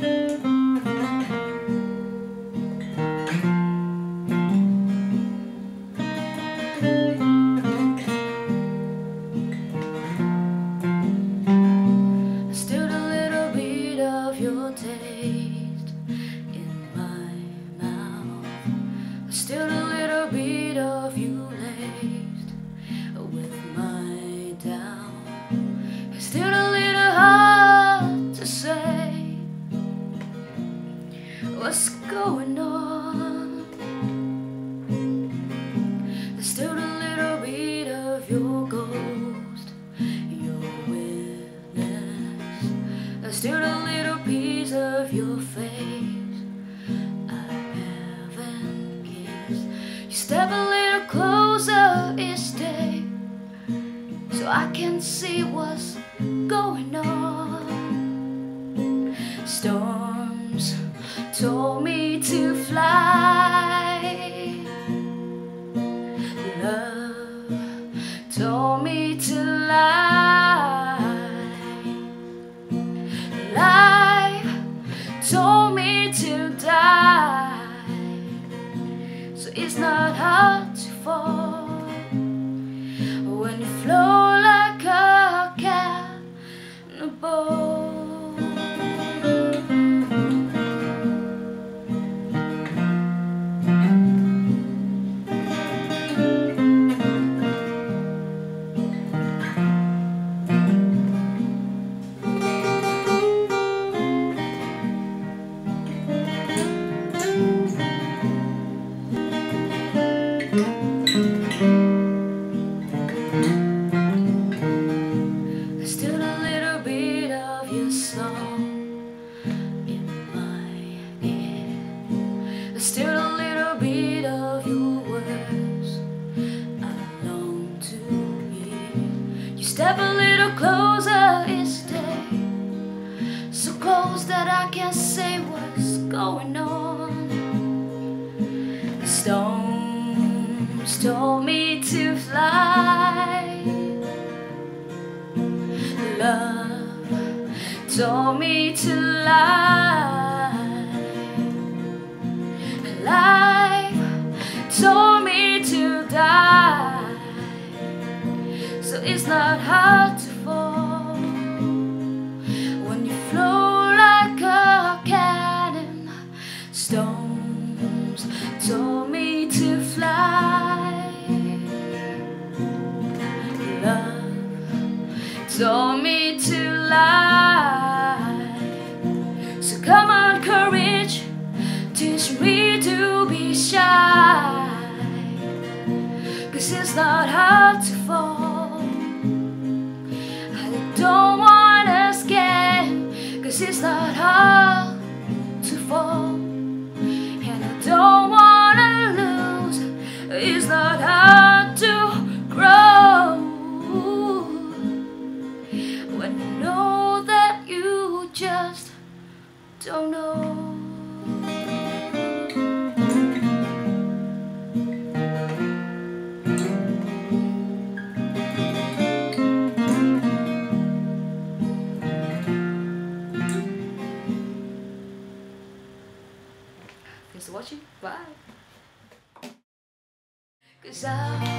Still a little bit of your taste in my mouth. Still a little bit of you laced with my doubt. It's still a little hard to say what's going on. There's still a little bit of your ghost, your witness. There's still a little piece of your face I haven't kissed. You step a little closer each day so I can see what's going on. Storms told me to fly. Love told me to lie. Life told me to die. So it's not hard to fall when you flow like a cannonball. There's still a little bit of your song in my ear. There's still a little bit of your words I long to hear. You step a little closer each day, so close that I can't say what's going on. The storms told me to fly. Love told me to lie. Life told me to die. So it's not hard to fall when you flow like a cannon. Storms told me to fly. Love told me to lie. So come on, courage, teach me to be shy. 'Cause it's not hard to fall. I don't wanna scare, 'cause it's not hard to fall. And I don't wanna lose, it's not hard to grow. When you know that you just don't know. Thanks for watching. Bye. 'Cause I